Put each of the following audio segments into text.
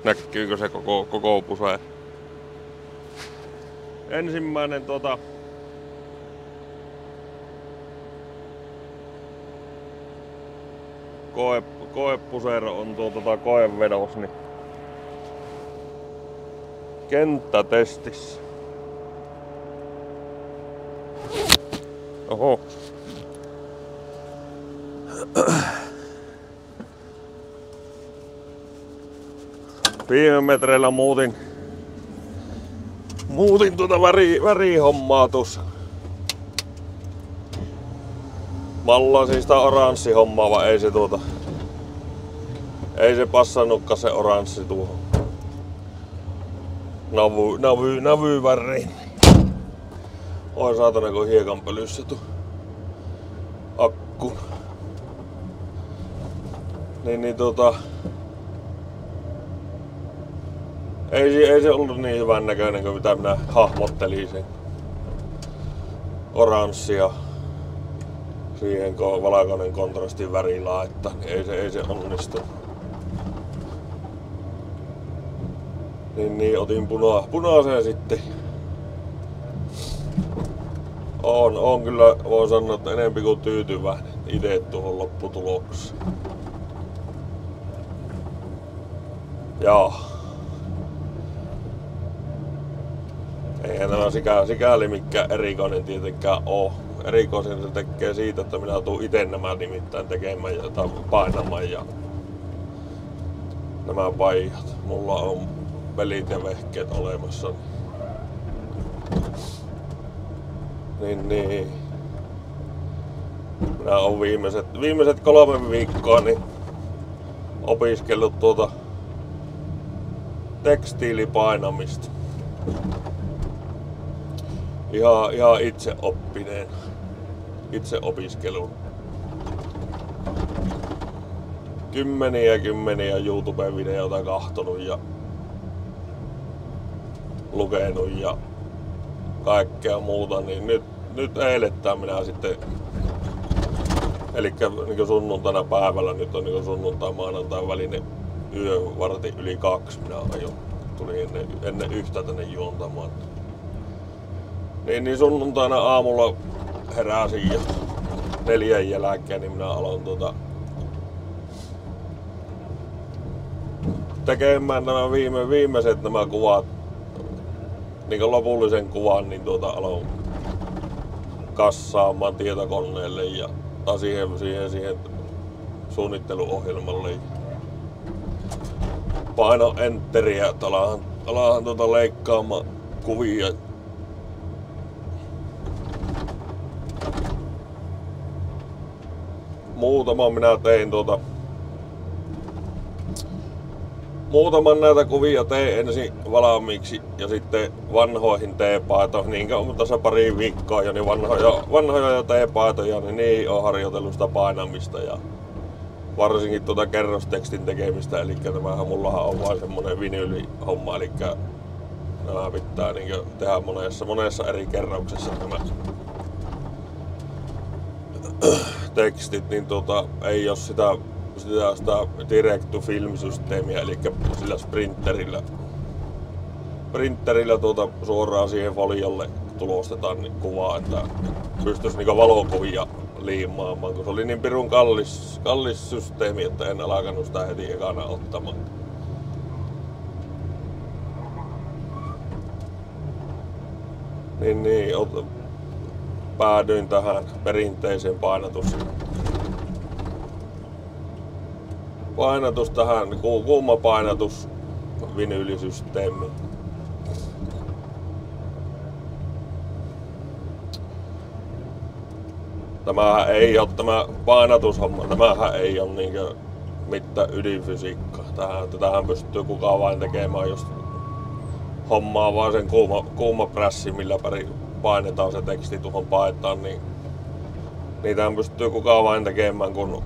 Näkyykö se koko puse? Ensimmäinen koepusero on koevedos, niin kenttätestissä. Oho. Viime metreillä muutin värihommaa tuossa. Mallasin sitä oranssihommaa, vaan ei se passannutkaan se oranssi tuohon navyväriin. Oi saatana, kun hiekanpölyssä tuo akku. Ei se ollut niin hyvän näköinen kuin mitä minä hahmottelin sen oranssia siihen valkoinen kontrastin väri laittaa, niin ei se onnistu. Niin otin punaisen sitten. On kyllä, voi sanoa, että enempi kuin tyytyväinen itse tuohon lopputulokseen. Jaa. Eihän tämä sikäli mikään erikoinen tietenkään oo. Erikoisen se tekee siitä, että minä tuun ite nämä nimittäin tekemään ja painamaan ja nämä vaihot. Mulla on pelit ja vehkeet olemassa. Niin. Minä oon viimeiset 3 viikkoa niin opiskellut tekstiilipainamista. Ihan itse oppineen. Itse opiskelun. Kymmeniä YouTube-videoita kahtonut ja lukenut ja kaikkea muuta, niin nyt eilettään minä sitten, elikkä niin sunnuntaina päivällä, nyt on niin sunnuntai maanantai välinen vartin yli 2 minä ajoin. Tuli ennen 1 tänne juontamaan. Niin sunnuntaina aamulla heräsin ja 4 jälkeen, niin minä aloin tekemään nämä viimeiset nämä kuvat, niin lopullisen kuvan, niin aloin kassaamaan tietokoneelle ja siihen suunnitteluohjelmalle. Paino enteriä, että alahan leikkaamaan kuvia. Muutaman näitä kuvia tein ensin valmiiksi ja sitten vanhoihin teepaitoihin, niin kuin tässä pari viikkoa jo, niin vanhoja teepaitoja, niin niihin on harjoitellut sitä painamista ja varsinkin kerrostekstin tekemistä, eli mullahan on vain semmonen vinyylihomma, eli nämä pitää niin tehdä monessa eri kerroksessa nämä tekstit, niin ei ole sitä direct to film -systeemiä, eli sillä printerillä suoraan siihen foliolle tulostetaan niin kuvaa, että pystyisi niin valokuvia liimaamaan, kun se oli niin pirun kallis systeemi, että en alkanut sitä heti ekana ottamaan. Päädyin tähän perinteiseen painatus tähän kuuma painatus vinyylisysteemiin. Tämähän ei ole tämä painatushomma, tämähän ei ole niinkö mitään ydinfysiikkaa. Tähän pystyy kukaan vain tekemään, jos hommaa vaan sen kuuma prässi, millä painetaan se teksti tuohon paitaan, niin niitähän pystyy kukaan vain tekemään, kun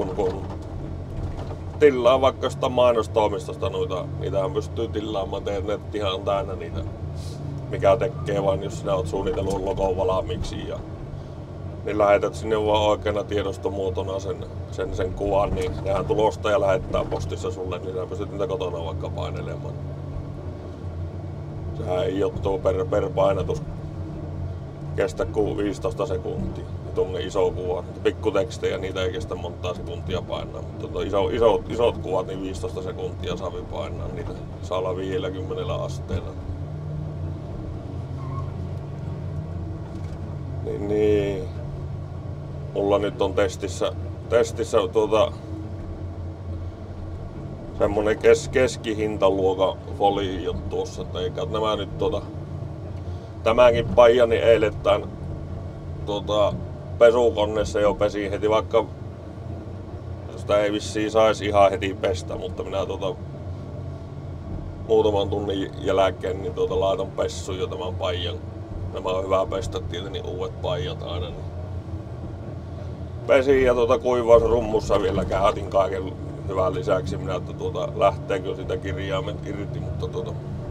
tilaa vaikka sitä mainostoimistosta noita. Niitähän pystyy tilaamaan, nettihan on täynnä niitä, mikä tekee vaan, jos sinä oot suunnitellut logon valmiiksi ja niin lähetät sinne vaan oikeana tiedostomuotona sen kuvan, niin nehän tulosta ja lähettää postissa sulle, niin sä pystyt niitä kotona vaikka painelemaan. Sehän ei ole tuo per painatus kestä kuin 15 sekuntia. Tuommoinen iso kuva. Pikkutekstejä niitä ei kestä montaa sekuntia painaa, mutta isot kuvat niin 15 sekuntia saa painaa. Niitä saa olla 50 asteella. Niin. Mulla nyt on testissä semmonen keskihintaluokan folio tuossa, että eikä nämä nyt tämänkin paijani eilettäin pesukoneessa jo pesi heti, vaikka sitä ei vissiin saisi ihan heti pestä, mutta minä muutaman tunnin jälkeen niin laitan pessuun jo tämän paijan. Nämä on hyvä pestä tietenkin uudet paijat aina. Niin. Pesi ja kuivausrummussa vielä käytin kaiken hyvän lisäksi minä, että lähteekö sitä kirjaimet irti, mutta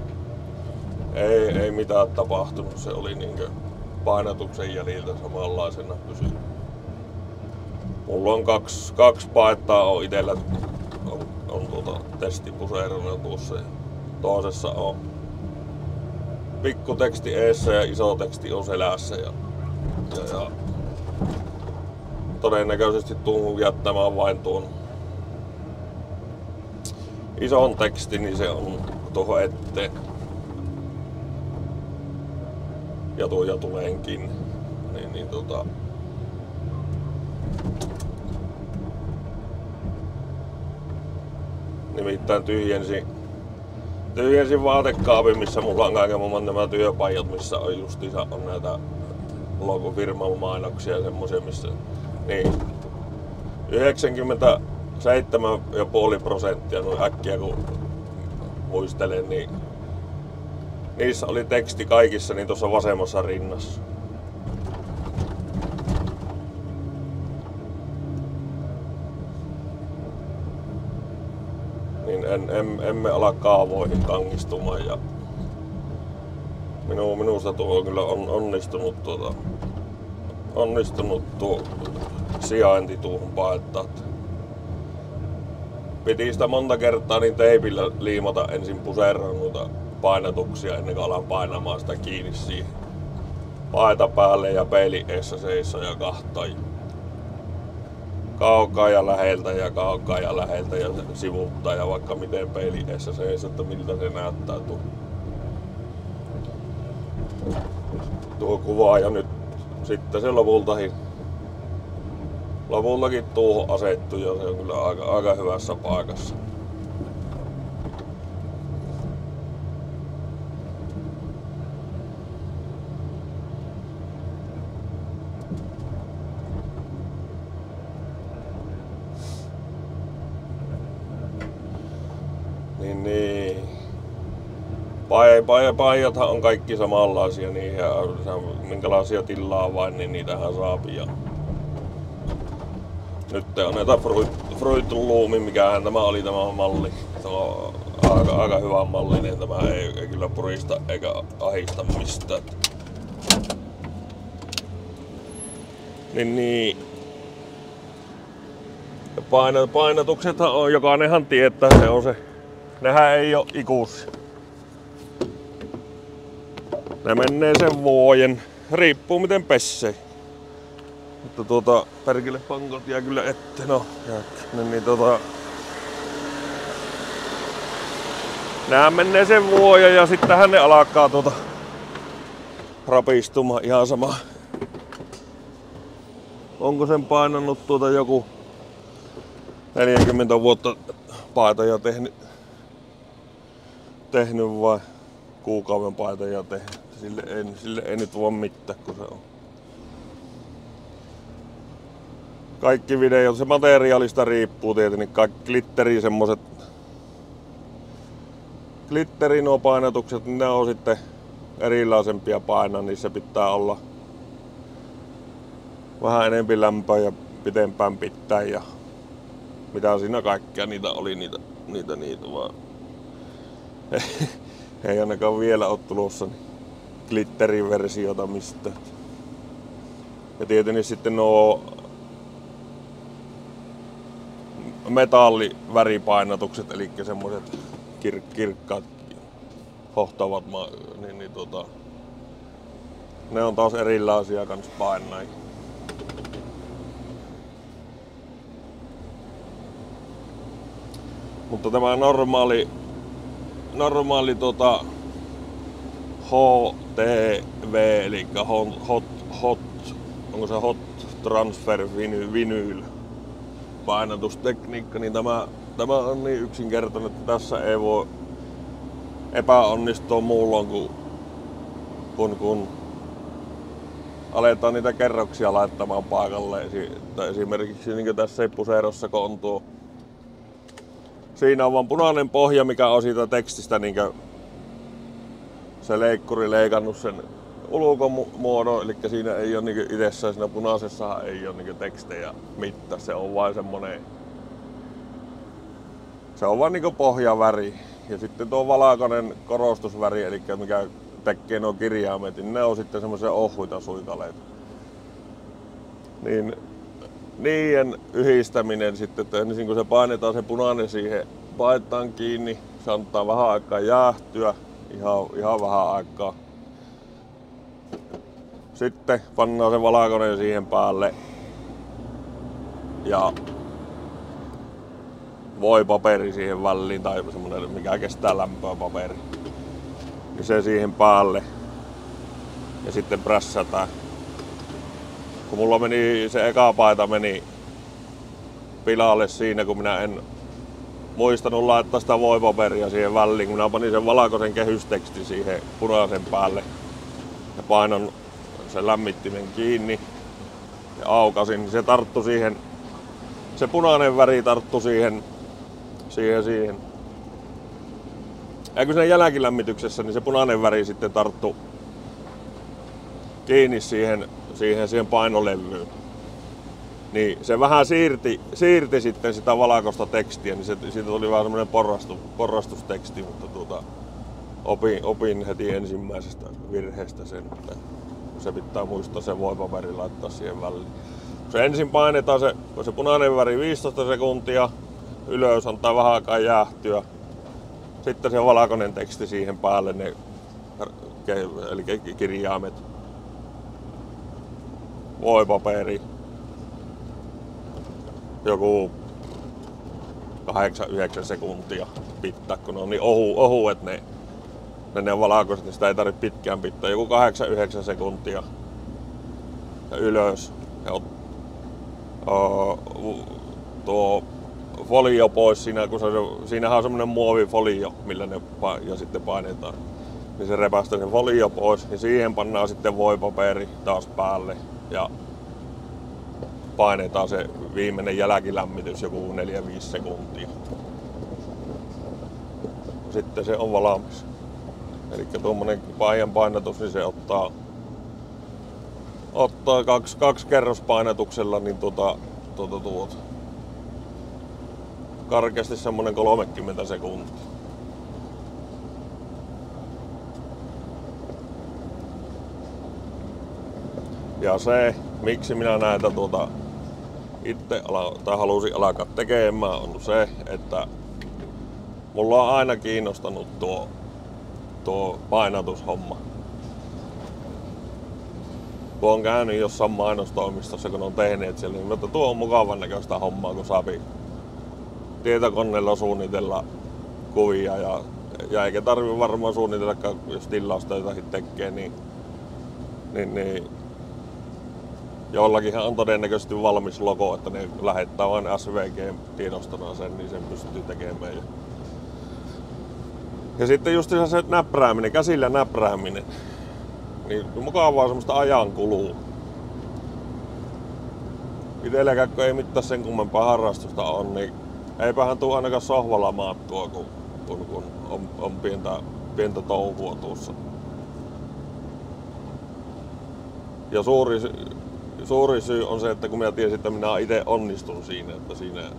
ei mitään tapahtunut. Se oli niinkö painatuksen jäljiltä samanlaisena pysyy. Mulla on kaksi paettaa on itellä on testipuseerona tuossa ja toisessa on pikku teksti eessä ja iso teksti on selässä ja todennäköisesti tuun jättämään vain tuon ison tekstin, niin se on tuohon eteen. Ja tuleenkin. Nimittäin tyhjensin vaatekaapin, missä mulla on kaiken maailman nämä työpajat, missä on justiinsa on näitä logofirman mainoksia ja semmosia, missä niin 97,5% noin äkkiä kun muistelen, niin niissä oli teksti kaikissa niin tuossa vasemmassa rinnassa. Niin emme ala kaavoihin kangistumaan ja minusta tuo kyllä on onnistunut tuo sijainti tuohon paettaan. Piti sitä monta kertaa niin teipillä liimata ensin puseeraan noita painatuksia ennen kuin alan painamaan sitä kiinni siihen paeta päälle ja peili eessä seisoo ja kahtaa. Kaukaa ja läheltä ja sivuttaa ja vaikka miten peili eessä seisoo, että miltä se näyttää tuo kuva ja nyt sitten se lopultakin tuohon asettuu ja se on kyllä aika hyvässä paikassa. Niin. Paijathan on kaikki samanlaisia niin ja minkälaisia tilaa vain, niin niitähän saapi. Ja nyt on näitä Fruit Loomin, mikähän tämä oli tämä malli. Se on aika hyvä malli, niin tämä ei kyllä purista eikä ahista mistään. Niin. Painatuksethan on, jokainenhan tietää, se on se. Nehän ei oo ikuisia. Ne menee sen vuoden. Riippuu miten pessee. Mutta perkele pankot jää kyllä eteen. No, nää menee sen vuoden ja sittenhän ne alkaa rapistumaan ihan sama. Onko sen painanut joku 40 vuotta paitoja tehnyt vai kuukauden paitoja tehnyt? Sille ei nyt voi mitään, kun se on. Kaikki videot, se materiaalista riippuu tietenkin. Kaikki glitteri nuo painatukset, niin ne on sitten erilaisempia painaa. Niissä pitää olla vähän enemmän lämpöä ja pitempään pitää ja mitä siinä kaikkea niitä oli, niitä vaan. Ei ainakaan vielä ole tulossa glitteriversiota mistään. Ja tietenkin sitten nuo metalliväripainotukset, eli semmoiset kirkkaat hohtavat, ne on taas erilaisia kans painajia. Mutta tämä normaali HTV, eli onko se Hot Transfer Vinyl painatustekniikka, niin tämä on niin yksinkertainen, että tässä ei voi epäonnistua muulloin kun aletaan niitä kerroksia laittamaan paikalle. Esimerkiksi niin tässä Seppuseerossa, kun on tuo, siinä on vaan punainen pohja, mikä on siitä tekstistä niin se leikkuri leikannut sen ulkomuodon, eli siinä ei ole niin itsessään, siinä punaisessa ei ole niin tekstejä mitään, se on vain semmonen, se on vaan niin pohjaväri. Ja sitten tuo valkoinen korostusväri, eli mikä tekee nuo kirjaimet, niin ne on sitten semmoisia ohuita suikaleita. Niin niiden yhdistäminen sitten, että ensin kun se painetaan se punainen siihen paitaan kiinni, se antaa vähän aikaa jäähtyä, ihan vähän aikaa. Sitten pannaan se valkoinen siihen päälle ja voipaperi siihen väliin tai semmonen mikä kestää lämpöä paperi. Ja se siihen päälle ja sitten prässätään. Kun mulla meni se eka paita meni pilalle siinä, kun minä en muistanut laittaa sitä voipaperia siihen väliin, kun minä panin sen valkoisen kehystekstin siihen punaisen päälle ja painon sen lämmittimen kiinni ja aukasin, niin se tarttui siihen, se punainen väri tarttui siihen. Ja kun sen jälkilämmityksessä, niin se punainen väri sitten tarttui kiinni siihen painolevyyn. Niin se vähän siirti sitten sitä valkoista tekstiä, niin siitä tuli vähän semmoinen porrastusteksti, mutta opin heti ensimmäisestä virheestä sen, että se pitää muistaa se voipaperi laittaa siihen väliin. Se ensin painetaan se punainen väri 15 sekuntia, ylös antaa vähän aikaa jäähtyä. Sitten se valkoinen teksti siihen päälle, eli kirjaimet, voipaperi, joku 8-9 sekuntia pitää, kun ne on niin ohuet ne valkoiset, niin sitä ei tarvitse pitkään pitää. Joku 8-9 sekuntia ja ylös. Ja tuo folio pois siinä, kun siinähän on semmonen muovifolio, millä ne ja sitten painetaan. Niin se repästää sen folio pois ja siihen pannaan sitten voipaperi taas päälle ja painetaan se viimeinen jälkilämmitys joku 4-5 sekuntia. Sitten se on valmis. Eli tuommoinen paijan painatus, niin se ottaa kaksi kerrospainatuksella niin karkeasti semmonen 30 sekuntia. Ja se, miksi minä näitä itse halusin alkaa tekemään, on se, että mulla on aina kiinnostanut tuo painatushomma. Kun on käynyt jossain mainostoimistossa, kun on tehneet siellä, niin että tuo on mukavan näköistä hommaa, kun saapi tietokoneella suunnitella kuvia ja eikä tarvitse varmaan suunnitellakaan, jos tilausta jotakin tekee, niin jollakinhan on todennäköisesti valmis logo, että ne lähettää vain SVG-tiedostona sen, niin sen pystyy tekemään. Ja sitten just se näprääminen, käsillä näprääminen, niin mukavaa semmoista ajankulua. Itselläkään kun ei mitään sen kummempaa harrastusta on, niin eipähän tuu ainakaan sohvalla maattua, kun on pientä touhua tuossa. Ja suuri syy on se, että kun minä tiesin, että minä itse onnistun siinä, että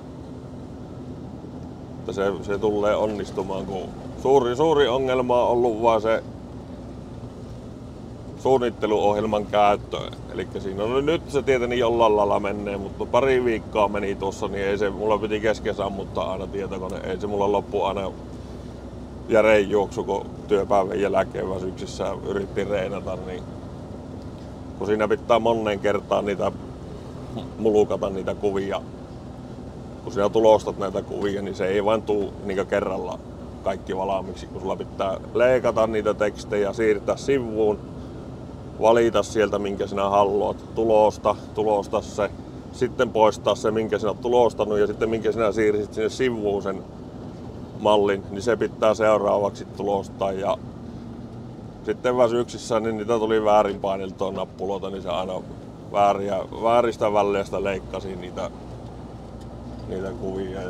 se tulee onnistumaan, kun suuri ongelma on ollut vaan suunnitteluohjelman käyttöön. Eli siinä on nyt se tietenkin jollain lailla menee, mutta pari viikkoa meni tuossa, niin ei se, mulla piti kesken sammuttaa aina tietokone. Ei se mulla loppu aina järeen juoksu, kun työpäivän jälkeen väsyksissä yritti reenata, niin kun siinä pitää monen kertaan niitä mulukata niitä kuvia. Kun sinä tulostat näitä kuvia, niin se ei vain tuu niin kerralla kaikki valmiiksi, kun sulla pitää leikata niitä tekstejä, siirtää sivuun, valita sieltä minkä sinä haluat, tulosta se, sitten poistaa se minkä sinä olet tulostanut ja sitten minkä sinä siirsit sinne sivuun sen mallin, niin se pitää seuraavaksi tulostaa. Ja sitten väsyksissä niin niitä tuli väärin paineltua nappuloita, niin se aina vääristä väleistä leikkasi niitä kuvia.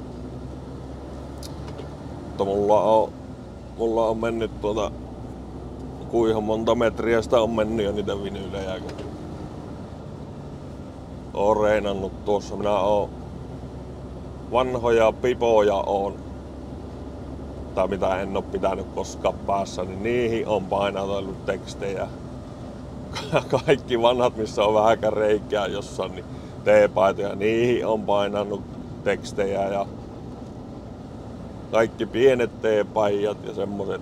Mutta mulla on mennyt kuinka monta metriä sitä on mennyt jo niitä vinyylejä. Oon reinannut tuossa. Minä oon vanhoja pipoja tai mitä en oo pitänyt koskaan päässä, niin niihin on painatellut tekstejä. Kaikki vanhat, missä on vähänkään reikää jossain, niin teepaitoja, niihin on painannut tekstejä ja kaikki pienet teepajat ja semmoset.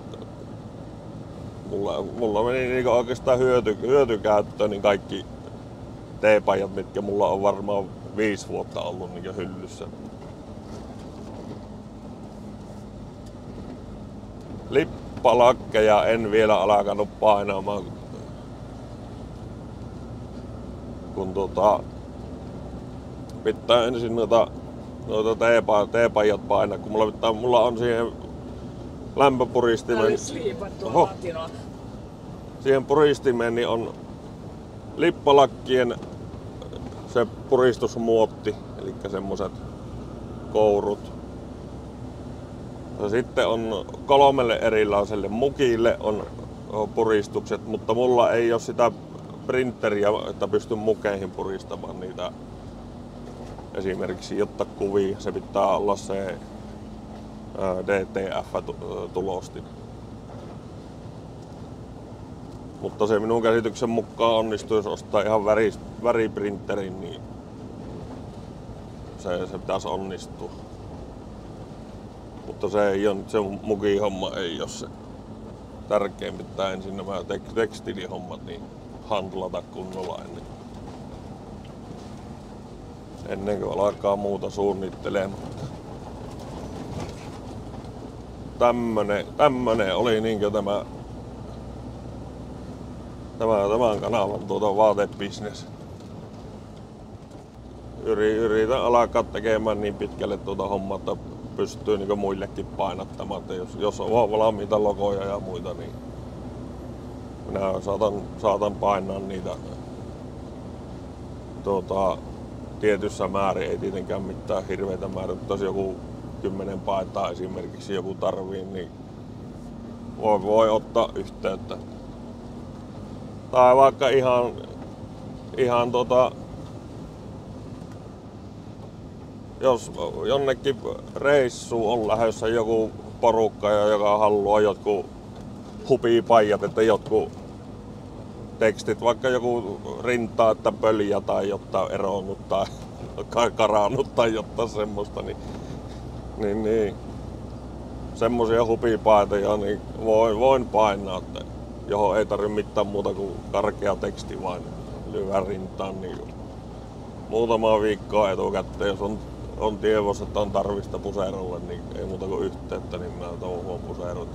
Mulla meni niinku oikeastaan hyötykäyttöön niin kaikki teepajat, mitkä mulla on varmaan 5 vuotta ollut niinku hyllyssä. Lippalakkeja en vielä alkanut painamaan, kun pitää ensin noita teepajat painaa, kun mulla on siihen lämpöpuristimen. Siihen puristimeen niin on lippalakkien se puristusmuotti, eli semmoset kourut. Ja sitten on 3 erilaiselle mukille on puristukset, mutta mulla ei ole sitä printeriä, että pystyn mukeihin puristamaan niitä. Esimerkiksi jotta kuvia, se pitää olla se DTF-tulostin. Mutta se minun käsityksen mukaan onnistuu, jos ostaa ihan väriprinterin, niin se pitäisi onnistua. Mutta se mukihomma ei ole se tärkein, pitää ensin nämä tekstiilihommat niin handlata kunnolla ennen kuin alkaa muuta suunnittelemaan. Tämmönen oli niinkö tämän kanavan vaatebisnes. Yritän alkaa tekemään niin pitkälle hommaa, että pystyy niinkö muillekin painattamaan. Jos on valmiita logoja ja muita, niin minä saatan painaa niitä tietyssä määrin, ei tietenkään mitään hirveitä määrää, mutta jos joku 10 paitaa esimerkiksi joku tarvii, niin voi ottaa yhteyttä. Tai vaikka ihan jos jonnekin reissuun on lähdössä joku porukka, joka haluaa jotkut hupipajat, että jotkut tekstit, vaikka joku rintaa, että pöljä tai jotta eronnut tai karannut tai jotta semmoista, niin semmosia hupipaitoja niin voin painaa, että johon ei tarvitse mitään muuta kuin karkea teksti vain lyhyen rintaan. Niin muutama viikkoa etukäteen, jos on tiedossa, että on tarvista puserolle, niin ei muuta kuin yhteyttä, niin minä touhuan puserot.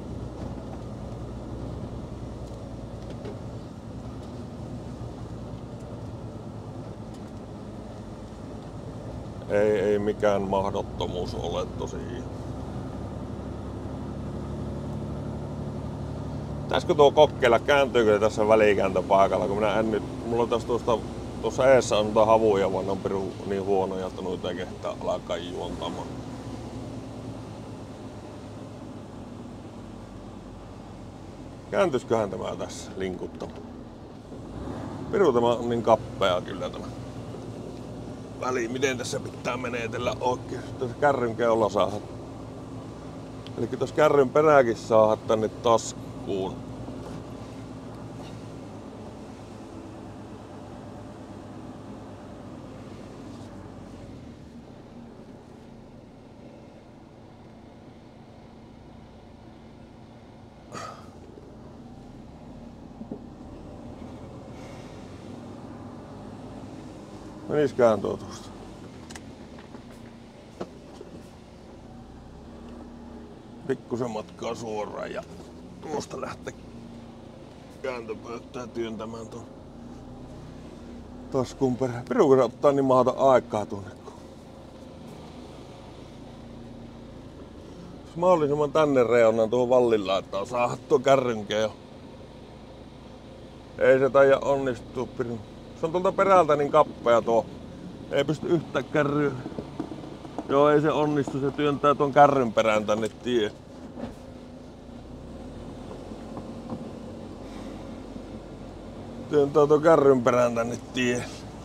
Ei mikään mahdottomuus ole tosiaan. Pitäisikö tuo kokeilla, kääntyykö tässä välikääntöpaikalla, kun minä en nyt, mulla on tuossa eessä on noita havuja, vaan ne on piru niin huonoja, että noita ei kehtaa alkaa juontamaan. Kääntyisiköhän tämä tässä linkuttamaan? Piru tämä on niin kappea kyllä tämä väli, miten tässä pitää menetellä oikein. Tuossa kärryn keula saada. Eli tuossa kärryn perääkin saada tänne taskuun. Meniskään tuo tuosta? Pikkusen matkaa suoraan ja tuosta lähtee kääntöpöyttää työntämään tuon taskun perään. Piru kun se ottaa niin mahdoton aikaa tuonne. Mahdollisimman tänne reunaan tuohon vallin laittaa saada tuo kärrynkeen. Ei se taida onnistua, Piru. Se on tuolta perältä niin kappea tuo. Ei pysty yhtään kärryä. Joo, ei se onnistu. Se työntää tuon kärryn perään tänne tie. Työntää tuon kärryn perään tänne tie.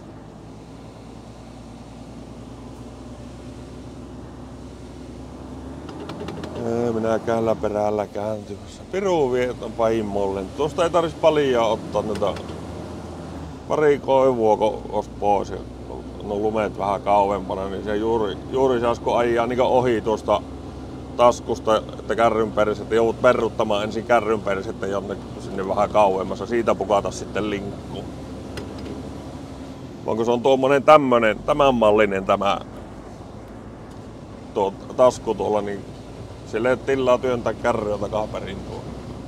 Minäkään perällä kääntymässä. Piru vie ton pahimmolle. Tuosta ei tarvitsisi paljon ottaa noita pari koivua pois. Ja no lumet vähän kauempana, niin se juuri saisiko ajaa niin ohi tuosta taskusta, että kärrynpersettä joudut perruttamaan ensin kärrynpersettä jonne sinne vähän kauemmassa. Siitä pukata sitten linkkuun. Onko se on tuommoinen tämän mallinen tämä tuo tasku tuolla, niin sille ei tilaa työntää kärryä takaperin tuolla.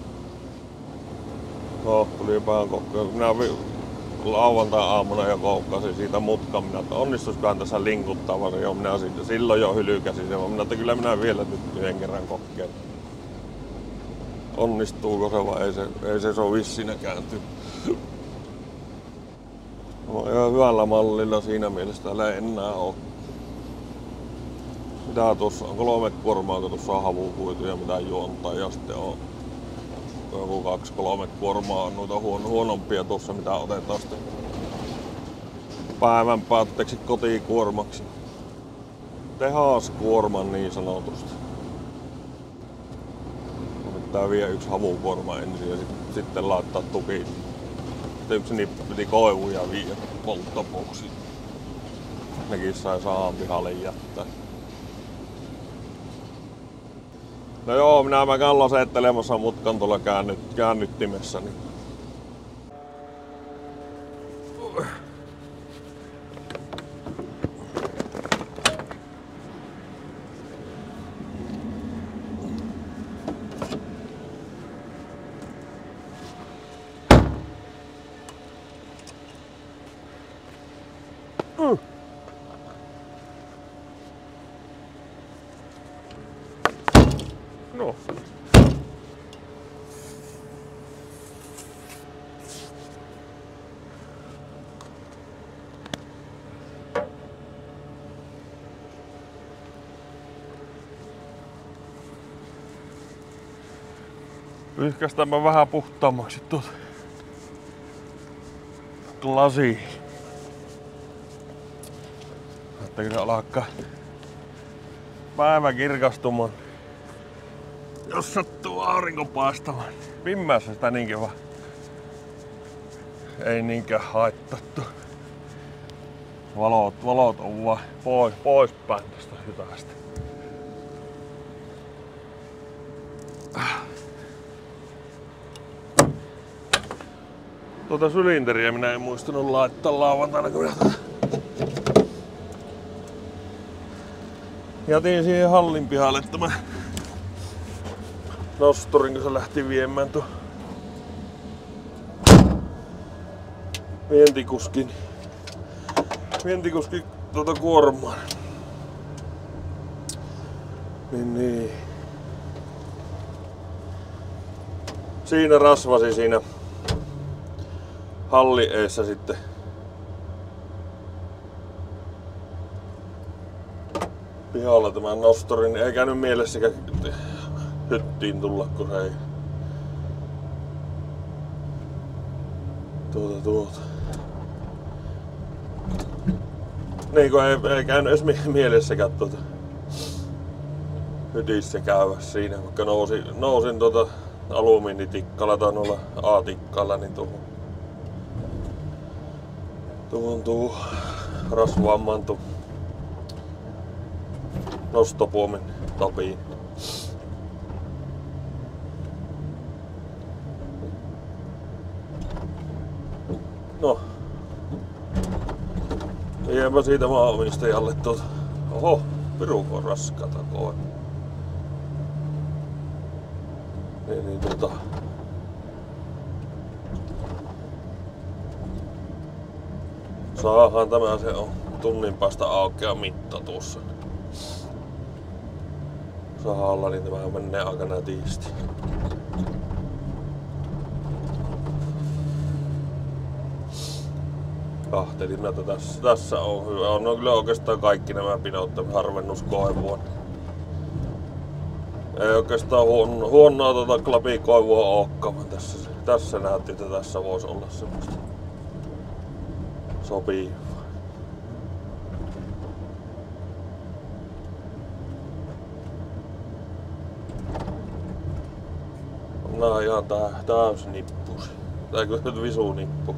No, tuli vähän kokkaa. Minä lauantai-aamuna jo koukkasin siitä mutkan. Minä että onnistuisikaan tässä linkuttaa, vaan jo minä silloin jo hylkäsin sen. Minä että kyllä minä vielä nyt yhden kerran kokeen. Onnistuuko se vai ei se sovi siinä kääntyy. No, ihan hyvällä mallilla siinä mielessä täällä ei enää ole. Mitä tuossa on 3 kuormaa, kun tuossa on havukuituja, mitä juontaa, ja sitten on joku 2-3 kuormaa on noita huonompia tuossa, mitä otetaan sitten päivän päätteeksi kotikuormaksi. Tehaskuorman niin sanotusti. Pitää vielä 1 havukuorma ensin ja sitten laittaa tuki. Sitten yksi niitä piti koivuja viedä polttopuuksiin. Nekin sai saan pihalle jättää. No joo, minä käyn lasettelemassa mutkan tuolla käännyttimessä. Niin. No. Pyyhkästään vähän puhtaammaksi tuota lasi. Että se alkaa päivä kirkastumaan. Jos sattuu aurinko paistamaan. Pimmässä sitä niinkään vaan. Ei niinkään haittattu. Valot on vaan pois päin tästä hytästä. Tuota sylinteriä minä en muistanut laittaa lauantaina, kun minä jätin siihen hallin pihalle tämän nosturin, kun se lähti viemään tuon vientikuskin tuota kuormaa. Niin. Siinä rasvasi siinä hallin eessä sitten pihalla tämän nostorin, niin ei käynyt mielessäkään hyttiin tulla, kun se ei tuota. Niin kun ei käynyt edes mielessäkään hytissä käydä siinä, vaikka nousin alumiinitikkalla tai noilla A-tikkalla, niin tuohon rasvaamman nostopuomin tapiin. No. näkemäpä siitä maanomistajalle tuota. Oho, pirukon raskata koen. Niin saahan tämä, se on tunnin päästä aukea mitta tuossa sahalla, niin tämä menee aika nätisti. Kahtelin, että tässä on hyvä. On kyllä oikeastaan kaikki nämä pinot harvennuskoivua. Ei oikeastaan huonoa klapikoivua olekaan, vaan tässä näytti, että tässä voisi olla semmoista sopivaa. Nää on ihan täys nippus. Tai kyllä visunippu.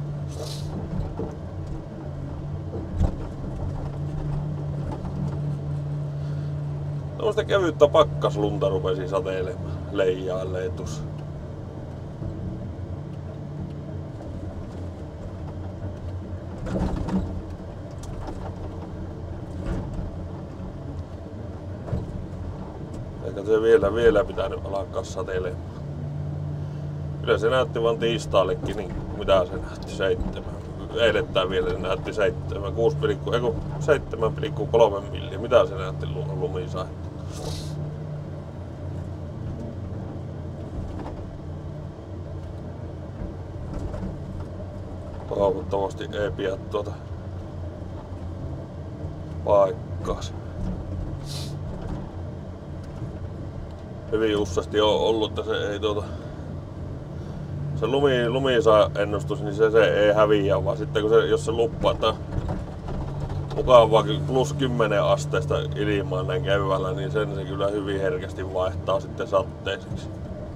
Tällaista kevyttä pakkaslunta rupesi sateilemaan, leijailee tuossa. Eikä se vielä pitänyt alkaa sateilemaan. Kyllä se näytti vaan tiistaallekin, niin mitä se näytti? 7. Eilettään vielä se näytti 7,3 milliä. Mitä se näytti lumisaihetta? Toivottavasti ei pidä tuota paikkaansa. Hyvin ussasti on ollut, että se ei se lumisaennustus, niin se ei häviä, vaan sitten kun jos se luppataan mukavaakin plus 10 asteesta ilmaan näin keväällä, niin sen se kyllä hyvin herkästi vaihtaa sitten satteiseksi.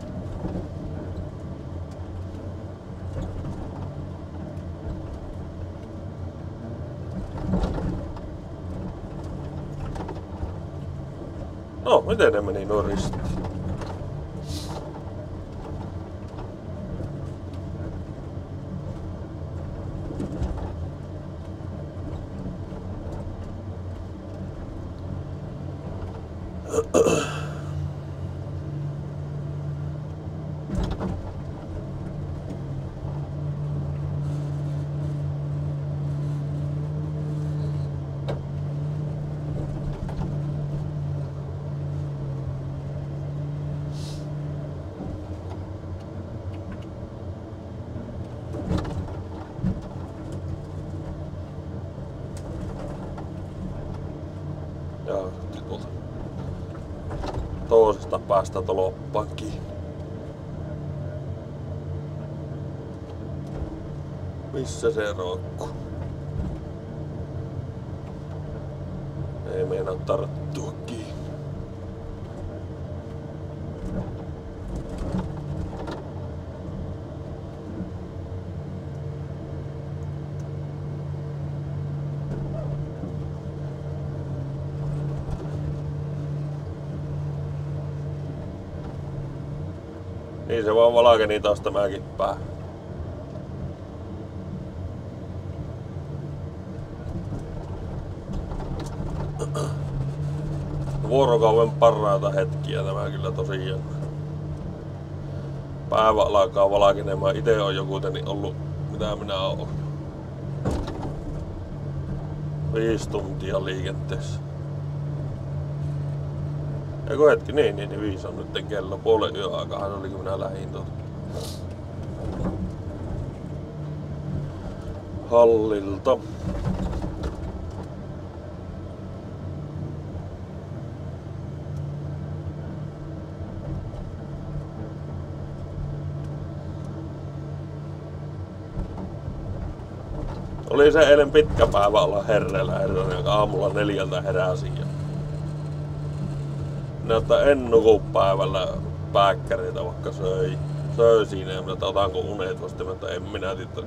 No, miten ne meni noin ristiin? Toisesta päästä toloppaan kiinni. Missä se roikkuu? Ei meinaa tarttua kiinni. Niin se vaan valkeni taas tämäkin pää. Vuorokauden parhaita hetkiä tämä kyllä tosiaan. Päivä alkaa valkenemaan. Ite on joku ollut, mitä minä oon. 5 tuntia liikenteessä. Eiku hetki, niin 5 on nyt kello. Puolen yön aikahan oli, kun minä lähdin hallilta. Oli se eilen pitkä päivä olla herreillä, aamulla 4 heräsin. Näyttää en nuku päivällä pääkkäreitä, vaikka söi siinä ja minä otanko unet vasta, mutta en minä tiedä.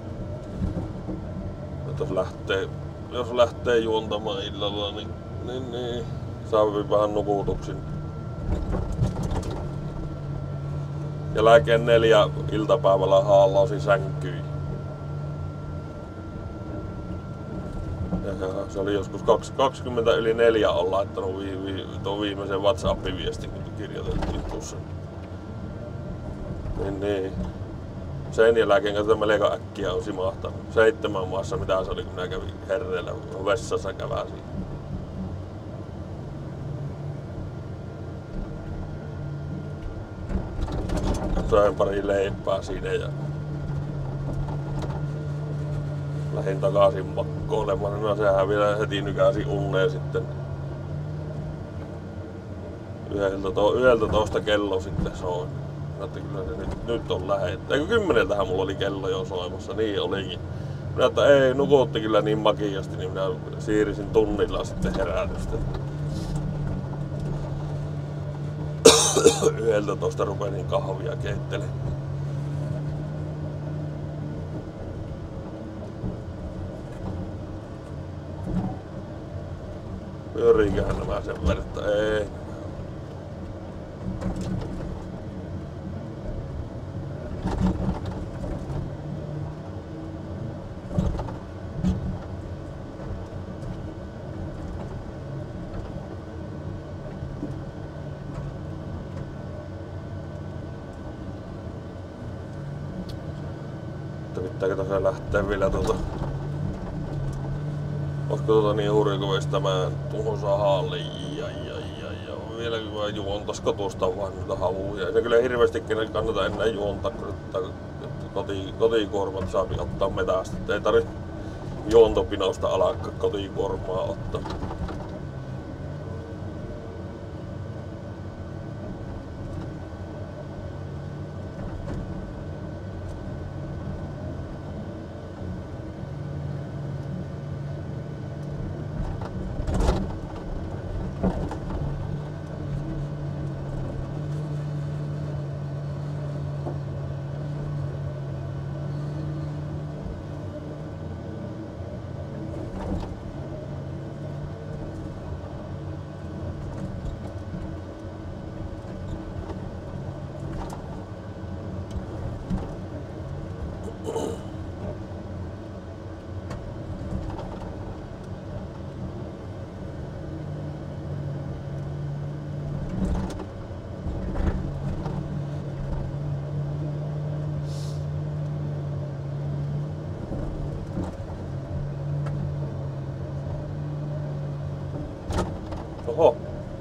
Jos lähtee juontamaan illalla, niin saa vähän nukutuksin. Ja lääkeen 4 iltapäivällä haalausi sänkyyn. Ja Ja se oli joskus 20 yli 4 on laittanut tuon viimeisen WhatsApp-viestin, kun kirjoitettiin tuossa. Niin. Sen jälkeen kun melko äkkiä on simahtanut. 7 maassa mitä se oli, kun minä kävin herreillä vessassa käväsin. Söin pari leipää siinä ja lähdin takaisin makkoilemaan. No sehän vielä heti nykäsi unneen sitten. 11 kello sitten soi. Että kyllä se nyt on lähetty. Eikö 10:00 mulla oli kello jo soimassa, niin olikin. Minä että ei, nukutti kyllä niin makiasti, niin minä siirsin tunnilla sitten herätystä. 11 rupesin kahvia keittelemään. Pyöriiköhän nämä sen verran, että ei. Pitääkö tässä lähteä vielä olisiko niin hurja kun vestämään tuohon sahalle ja vielä hyvä juontasko tuosta vaan niitä havuja. Se kyllä hirveästi kannata enää juontaa, kun kotikuormat saa ottaa metästä. Ei tarvitse juontopinosta alkaa kotikuormaa ottaa. Oho.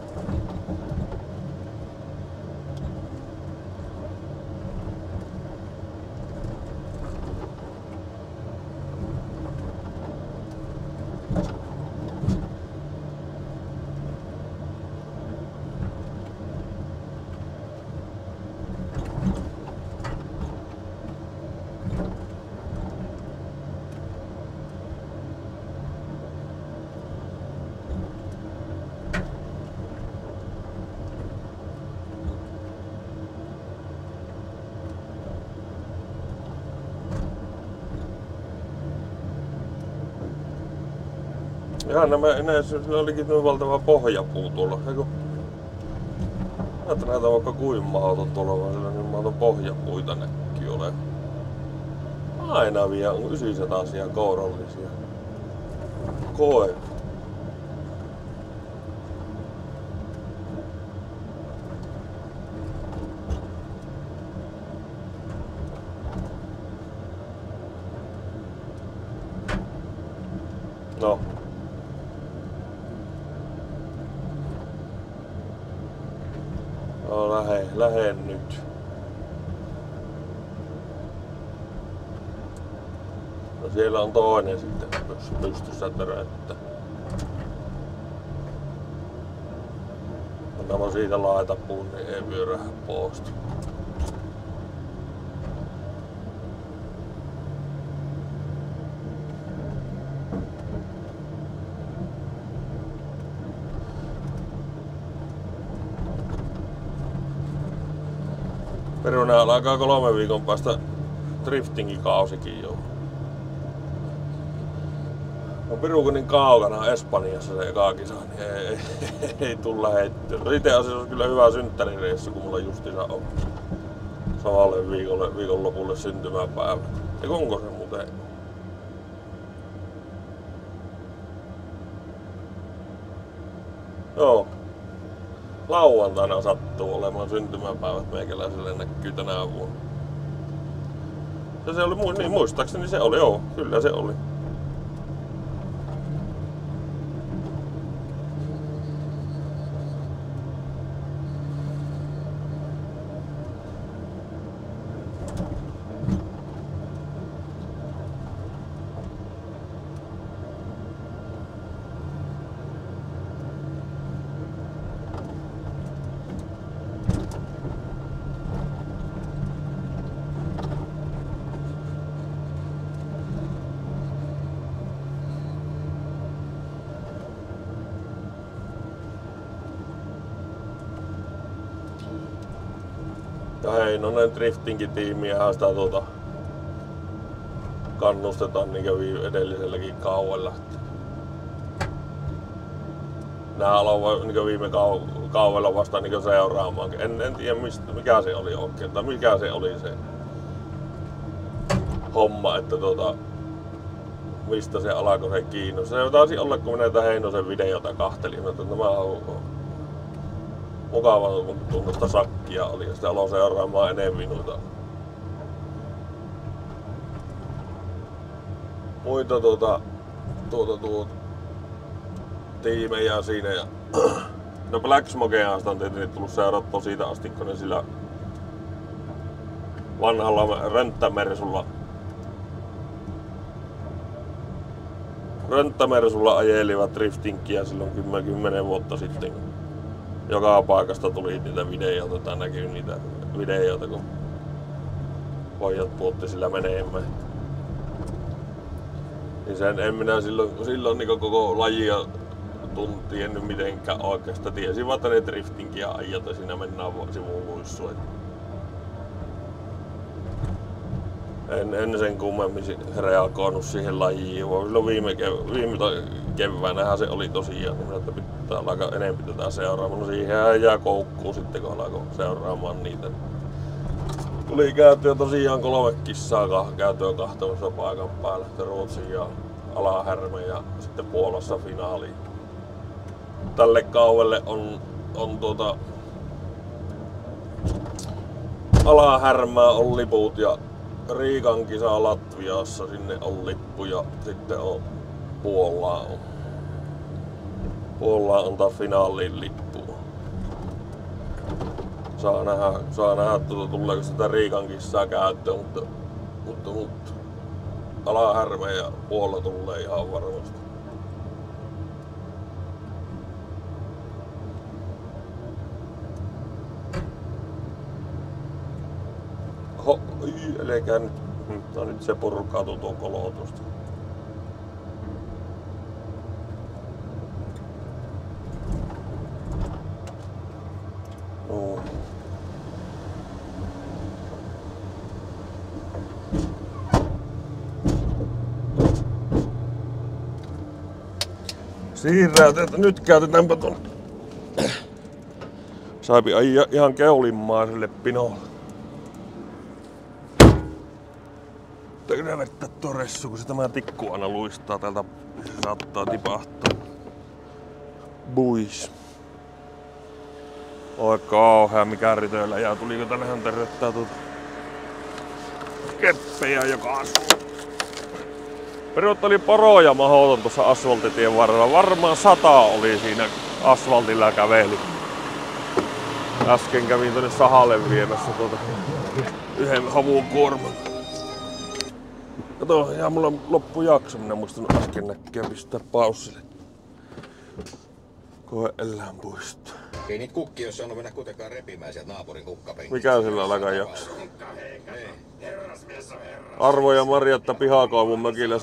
Ihan sillä olikin noin valtava pohjapuu tuolla. Eiku? Näyttää näitä vaikka kuinmahauta tuolla, vaan sillä niin mahdoton pohjapuita näkyy ole. Aina vielä on 900 kourallisia. Koe. No. No lähen nyt. No siellä on toinen sitten pystyssä töröttä. Anna siitä laita puun, niin ei vyörähä poosta. Peruna alkaa 3 viikon päästä driftingikausikin jo. No Piru kun niin kaukana Espanjassa se eka kisa, niin ei tuu lähettyä. No ite asiassa on kyllä hyvä synttärireissu, kun mulla justiinsa on samalle viikonlopulle syntymäpäivä. Eikö onko se muuten? Joo. Lauantaina sattuu olemaan syntymäpäivät meikäläiselle näkyy tänä vuonna. Ja se oli, niin muistaakseni se oli, joo, kyllä se oli. Ja Heinonen driftingin tiimiä sitä kannustetaan niin kävi edelliselläkin kaudella. Nää aloin niin viime kaudella vasta niin seuraamaan. En tiedä mikä se oli oikein, tai mikä se oli se homma, että mistä se alkoi se kiinnostus. Se taisi olla, kun näitä Heinosen videota kahtelin, että tämä on mukava tunnusta sakkia oli, ja sitä aloin seuraamaan enemmän noita muita tiimejä siinä. Ja no Black Smokea on tietysti tullut seurattua siitä asti, kun ne sillä vanhalla rönttämersulla ajelivat driftingiä silloin 10 vuotta sitten. Joka paikasta tuli niitä videoita tai näkyy niitä videoita, kun pojat puotti sillä menemään. Niin sen en minä silloin niin koko lajia tiennyt mitenkään oikeastaan. Tiesin vaan, että ne driftingiä ajat ja siinä mennään sivuluissua. En sen kummemmin reagoinut siihen lajiin. Silloin viime keväänähän se oli tosiaan, että pitää alkaa enemmän tätä seuraamaan. No siihen jää koukkuun sitten, kun alkoi seuraamaan niitä. Tuli käytyä tosiaan 3 kissaa käytyä kahtamassa paikan päällä. Ruotsin ja Alahärme ja sitten Puolassa finaali. Tälle kaudelle on Alahärmää on liput ja Riikan kisa Latviassa, sinne on lippu ja sitten on Puolaa on taas finaaliin lippu. Saa nähdä tuleeko sitä Riikan kissaa käyttöön, mutta Alahärme ja Puola tulee ihan varmasti. Älkää nyt. No nyt se purkautuu tuo kolotusta. No. Siirräytetään. Nyt käytetäänpä ton. Saipi ihan keulimaiselle pinolle. Pitää vettä toressu, kun se tämä tikku aina luistaa täältä, saattaa tipahtaa. Buis. Oi kauhea, mikä ritöillä jää. Tuliko tännehän tervettää keppejä joka asuu. Perut oli poroja mahoton tuossa asfaltitien varrella. Varmaan 100 oli siinä asfaltilla käveli. Äsken kävin tuonne sahalle viemässä yhden havukuorman. Kato, ja mulla loppu jakso, minä muistan äsken näkkiä pistää paussille. Koe eläinpuisto. Ei niitä kukkia jos saanut mennä kuitenkaan repimään sieltä naapurin kukkapenkistä. Mikä sillä alkaa jakso? Arvo ja Marjatta Pihakoivun mökillä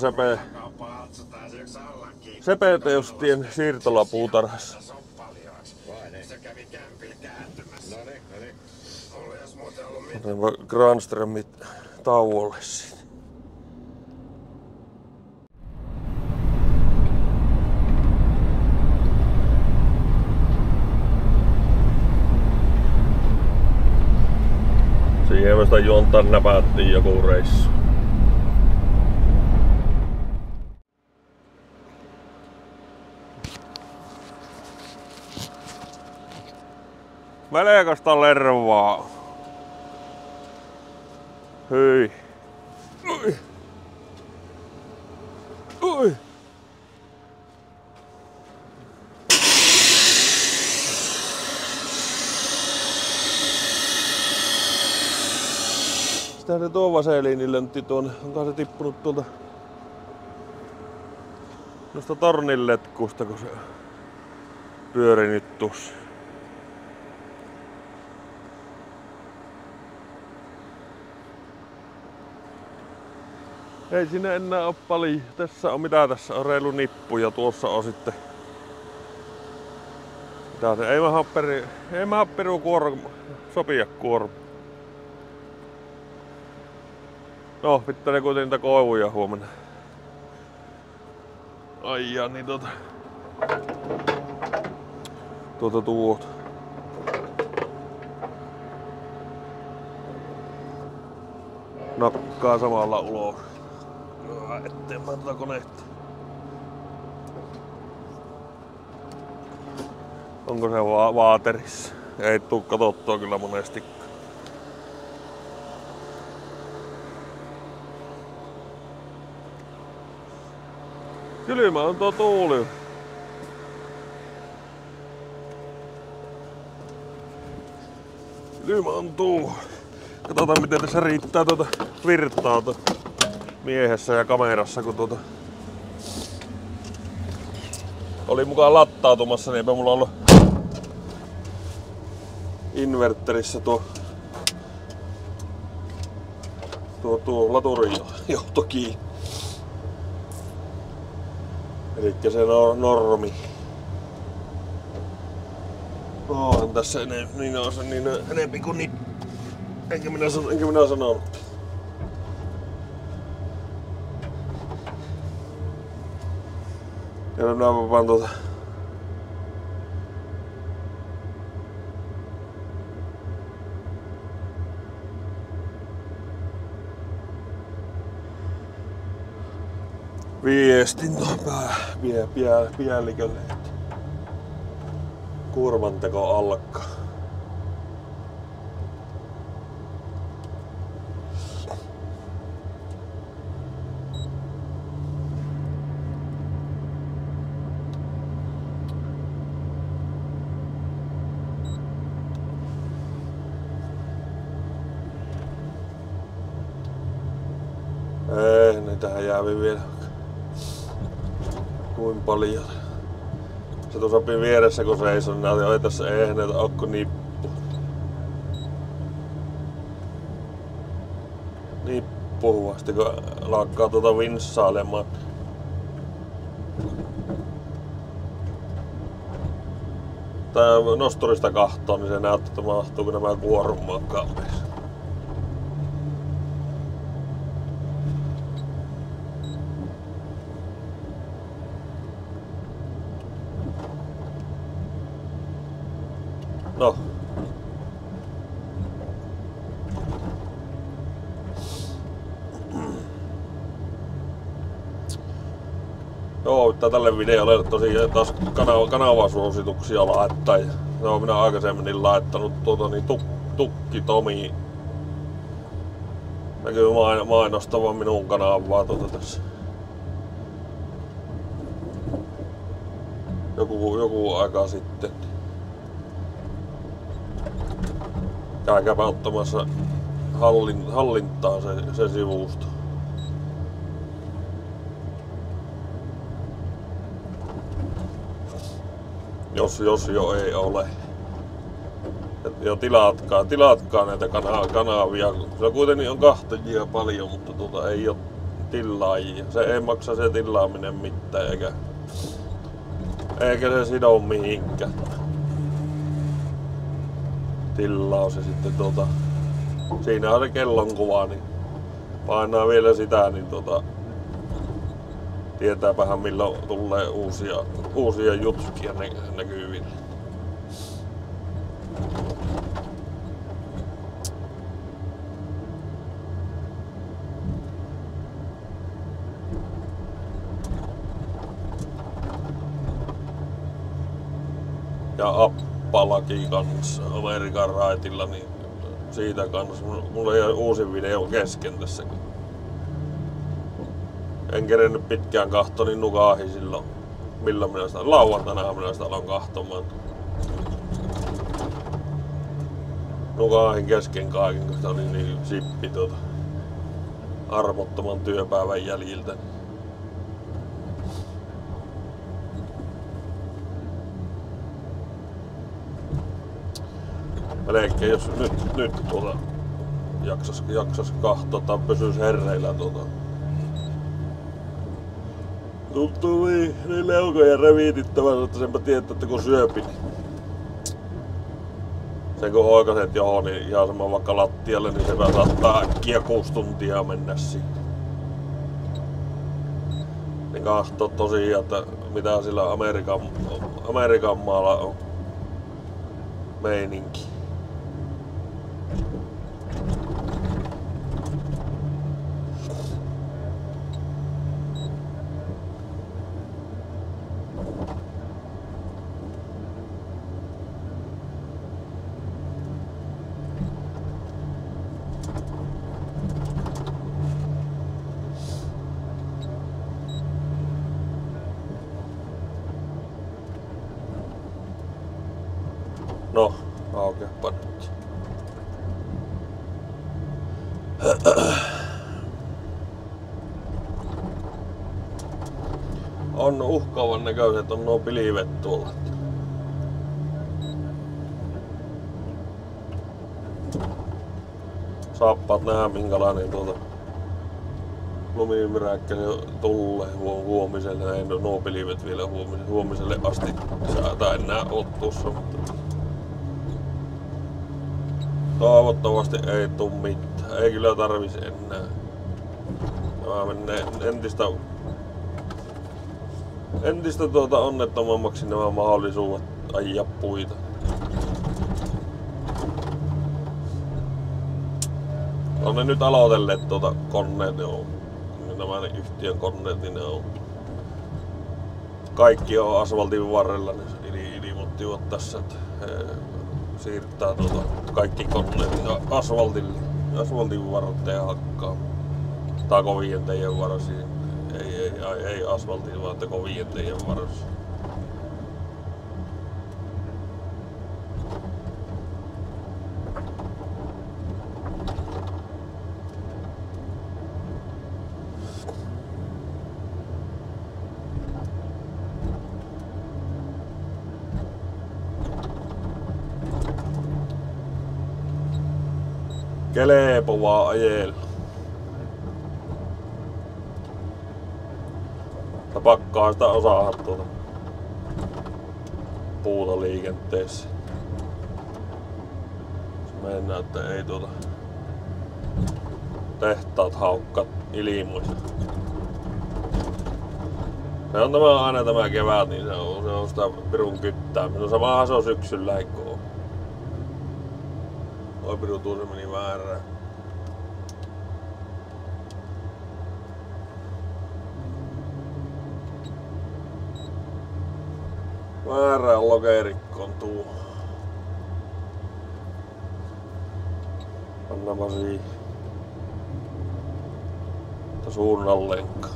Sepeteustien siirtolapuutarhassa. Otan Granströmit tauolle siitä. Siihen vasta juontaan näpättiin joku reissu. Velekasta lervaa. Hyi. Ui. Ui. Sitä se tuo vaseliini löntti tuonne. Onko se tippunut tuolta noista tornin letkusta, kun se pyöri nyt tuossa. Ei siinä enää oo paljon. Tässä on mitä? Tässä on reilu nippu ja tuossa on sitten... Mitä se? Ei mä peru kuorma. Sopia kuorma. No, pitää ne kuitenkin niitä koivuja huomenna. Ai ja niin tuota. Nakkaa samalla ulos. Ettei mä tätä konetta. Onko se vaaterissa? Ei tuu katsottua kyllä monesti. Kylmä on tuo tuuli. Kylmä on tuo. Katsotaan miten tässä riittää tuota virtaa miehessä ja kamerassa, kun oli mukaan lattautumassa, niin eipä mulla ollut inverterissä tuo laturi johto kiinni. Elikkä se normi. On tässä niin enempi kuin niin. Enkä minä sanonut. Ja minä vaan viestin päällikölle, että kuormanteko alkaa. Ei, niitähän jäävi vielä. Kuin paljon. Se tuossa vieressä kun seisoo, niin ei tässä ehneitä oo kuin nippu. Nippuhuvasti kun lakkaa tuota vinssailemaan. Tää nosturista kahtoo, niin se näyttää, että mahtuuko nämä kuorumaan kaapissa. No. Joo, pitää tälle videolle tosiaan taas kanavasuosituksia laittaa. Joo, minä aikaisemmin laittanut Tukki Tomi. Näkyy mainostavan minun kanavaa tässä. Joku aika sitten. Käykääpä ottamassa hallintaan se sivusto. Jos jo ei ole. Jo tilatkaa näitä kanavia. Se kuitenkin on kahtajia paljon, mutta ei ole tilaajia. Se ei maksa se tilaaminen mitään eikä se sido mihinkään. Tilaus ja sitten siinä on se kellonkuva, niin painaa vielä sitä, niin tietääpähän milloin tulee uusia jutkia näkyville. Ja kauppalaki kanssa Amerikan raitilla, niin siitä kanssa. Mulla ei ole uusin video kesken tässä. En kerennyt pitkään kahtoa, niin nukaahin silloin. Milloin minä sitä lauantaina minä sitä aloin kahtomaan. Nukaahin kesken kaiken, kun sitä oli niin sippi armottoman työpäivän jäljiltä. Melkein jos nyt jaksas kahtoa tai pysyis herreillä tuntuu niin leukoja reviitittävän, että senpä tietää, että kun syöpi. Sen kun oikaset johon, niin ihan sama vaikka lattialle, niin se saattaa äkkiä 6 tuntia mennä siitä. Niin kahtoo tosiaan, että mitä sillä Amerikan maalla on meininki. No, aukeapa nyt. On uhkaavan näköiset on nuo pilvet tuolla. Saappaat nähdä minkälainen lumimyräkkäinen tulee huomiselle. Ei nuo pilvet vielä huomiselle asti säätä enää oo tuossa. Toivottavasti ei tuu mitään. Ei kyllä tarvis enää. Tämä menee entistä onnettomammaksi nämä mahdollisuudet ajaa puita. On ne nyt aloitelleet koneet, nämä yhtiön koneet, niin ne on. Kaikki on asfaltin varrella, niin ilmoittivat tässä, että siirtää kaikki koneet asfaltin varteen hakkaa. Tai kovien teidän varasiin. Ei asfaltin, vaan kovien teidän varasiin. Kelepo vaan ajella. Ja pakkaa sitä osaa puuta liikenteessä. Mennään, että ei tehtaat haukkaa ilmoista. Se on aina tämä kevät, niin se on sitä pirun kyttäämistä. Samahan se on syksyllä eikö. Oi piru, se meni väärään. Väärään lokerikkoon tuo. Annapa siihen. Suunnallenkaan.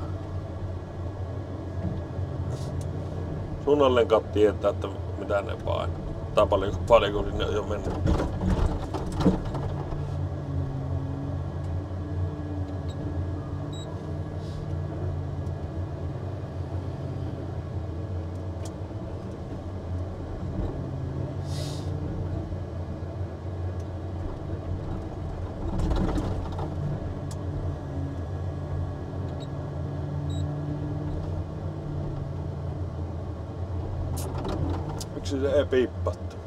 Suunnallenkaan tietää, että mitä ne painaa. Tai paljonko sinne on jo mennyt. Miksi se ei piippattu?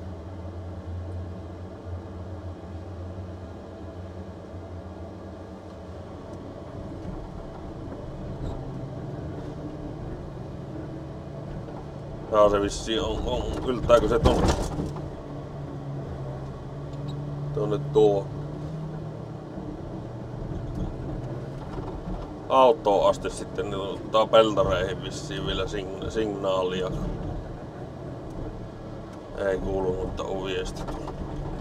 Jaa, se vissiin on yltääkö se tuonne tuo autoon asti sitten, niin ottaa peltareihin vissiin vielä signaalia. Ei kuulu, mutta on viesti tullut.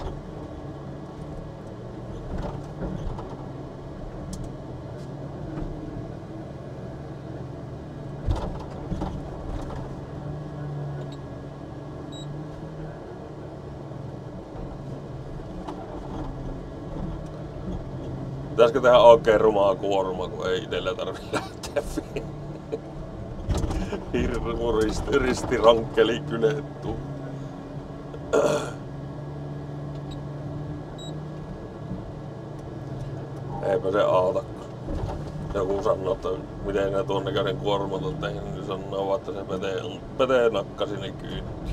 Pitäisikö tehdä oikein rumaa kuorma, kun ei itsellä tarvitse lähteä hirmu ristirankkeli kynettu. Eipä se auta. Joku sanoo, että miten ne tuon näköinen kuormat on tehnyt, niin sanoo, että se petee nakkasi ne kyykki.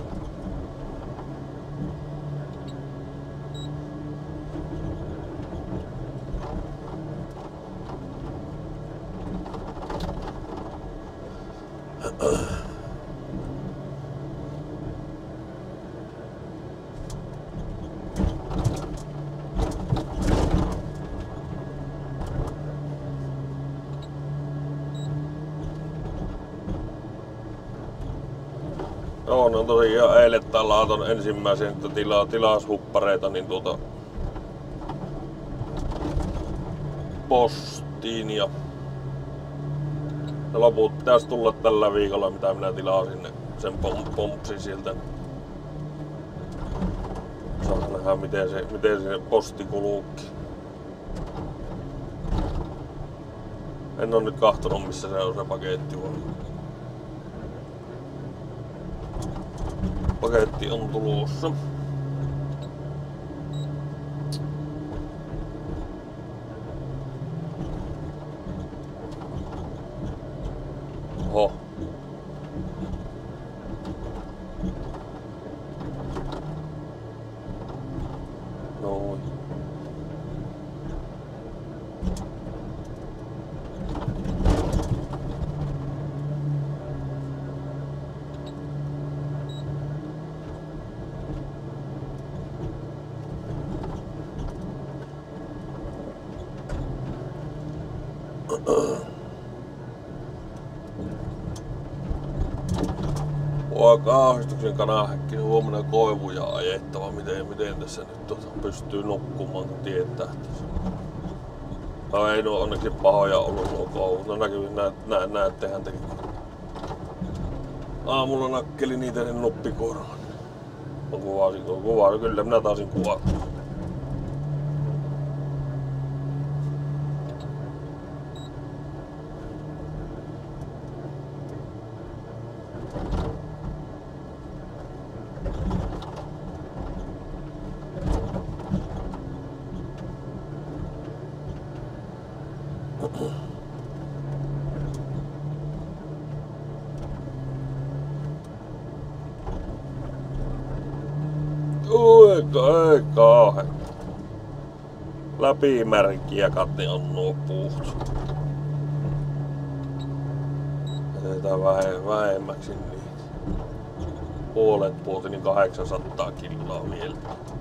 Joo, no tosiaan eilettä laaton ensimmäisen tilaushuppareita niin postiin ja loput pitäisi tulla tällä viikolla, mitä minä tilasin sen pompsin sieltä. Saa nähdä miten se posti kulukki. En oo nyt kahtonut missä se on se paketti vaan. Paketti on tulossa. Oho. Noin. Kauhistuksen kanahäkki, huomenna koivuja ajettava. Miten tässä nyt pystyy nukkumaan, kun tietää. No ei nuo onneksi pahoja ollut nuo kouvut. No näkyy, näettehän tekin. Aamulla nakkeli niitä sen nuppikuorman. No kuvasin, kyllä minä taisin kuvata. Ei kauhean. Läpimärkiä katti on nuo puut. Jätetään vähemmäksi niitä. Puolet puolti niin 800 kiloa vielä.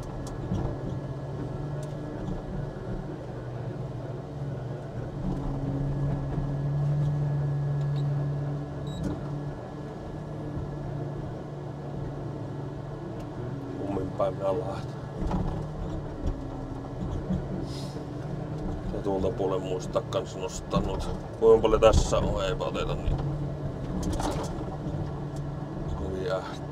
Päin minä lähten. Ja tuolta puolen muistaa kans nostanut. Kuinka paljon tässä on, eipä oteta niin kovin ähky.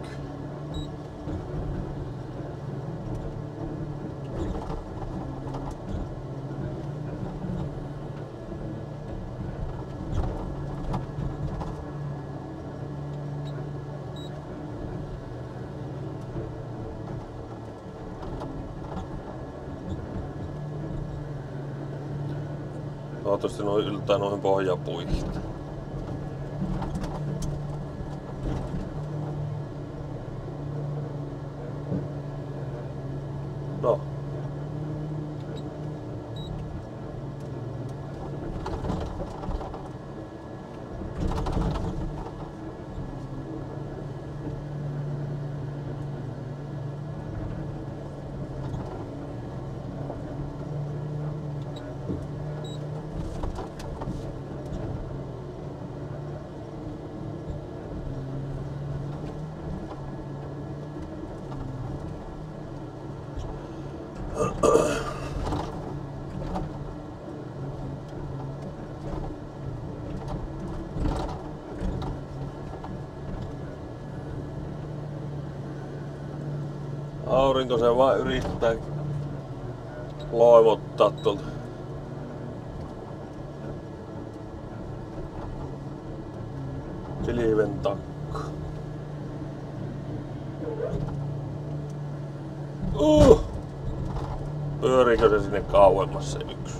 Toivottavasti noin yltää noihin pohjapuihin. No. aurinko se vaan yrittää loimottaa tuolta. Pilven takka. Pyöriikö se sinne kauemmas se yksi?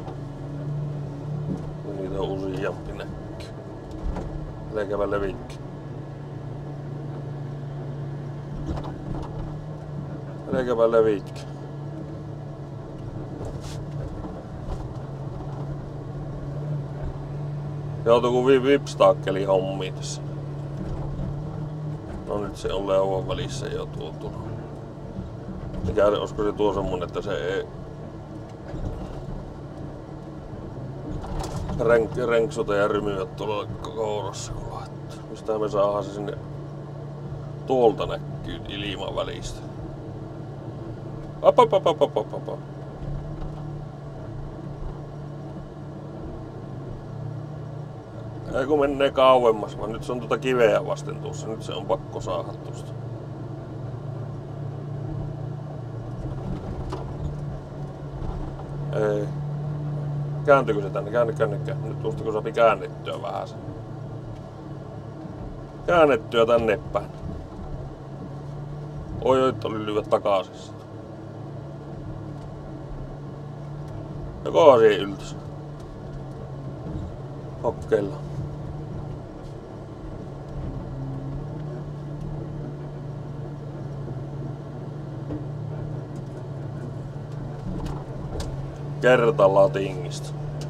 Niitä on useampi näkyy. Leikevä levikki. Leikevä levikki. Joutuu kun vipstaakkeli hommiin tässä. No nyt se on leuvan välissä jo tuotu. Mikä olisiko se tuo semmonen, että se ei renksuta ja rymyä tuolla kourassa kun laittaa. Mistä me saadaan se sinne tuolta näkyy ilman välistä. Apapapapapapapa. Ei kun menee kauemmas, vaan nyt se on tuota kiveä vasten tuossa. Nyt se on pakko saada tuosta. Ei. Kääntyykö se tänne? Käänny. Nyt tuosta saapi käännettyä vähän sen. Käännettyä tänne päin. Oi, oli lyödä takaisin sitä. Jokohan siihen yltäs. Kokeillaan. Kertallaan tingistä.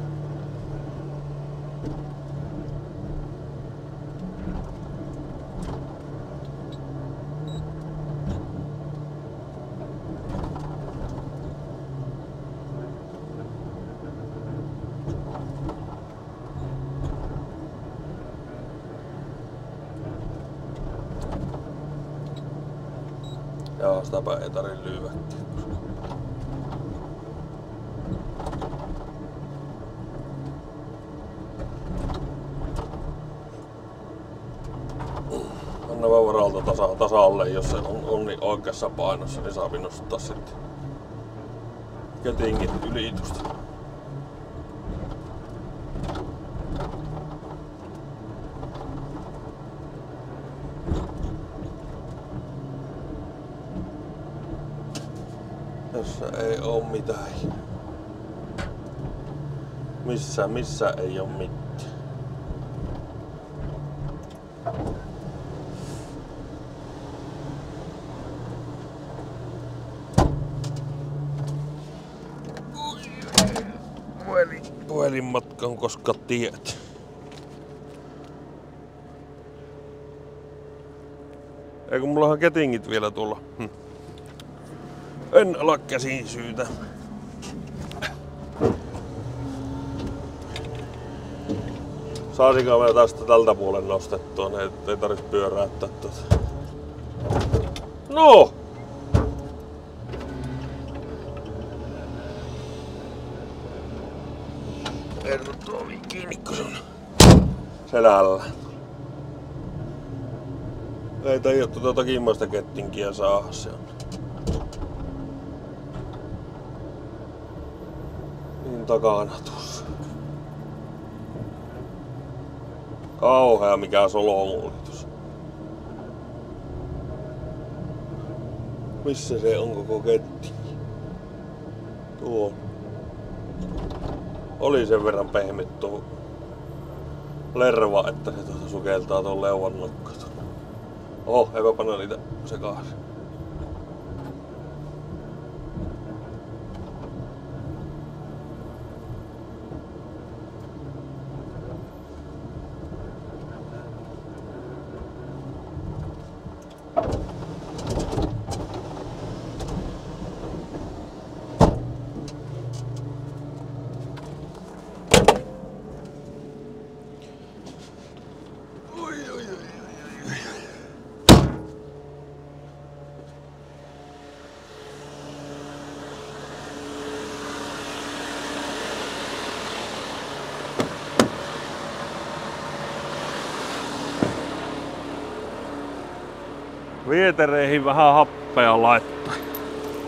Joo, sitäpä ei tarvitse lyödäkin. Anna vaan varalta tasalle, jos se on niin oikeassa painossa, niin saa nostaa sitten ketingin ylitystä. Tässä ei oo mitään. Missä ei oo mitään. Puhelinmatkan koska tiet. Ei kun mulla on ketingit vielä tuolla. En ala käsiin syytä. Saatiinko me tästä tältä puolen nostettua, ne ei tarvitse pyöräyttää tuota. No! Erno tuovi kiinni, kun se on selällä. Ei tajuttu tuota kimmoista kettinkiä saada, se on niin takana tuossa. Kauhea mikä solomullitus. Missä se on koko ketti? Tuo. Oli sen verran pehmit tuo lerva, että se tuota sukeltaa tuon leuan nokkaan. Oho, eipä panna niitä sekaisin. Vietereihin vähän happea laittaa.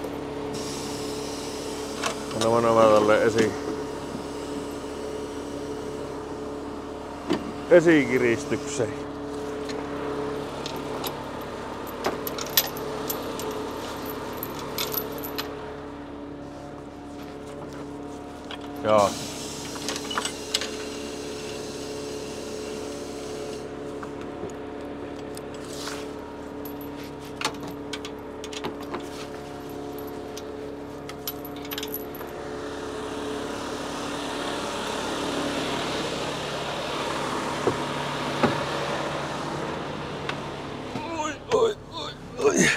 Nämä tälle esikiristykseen. Joo. Oi.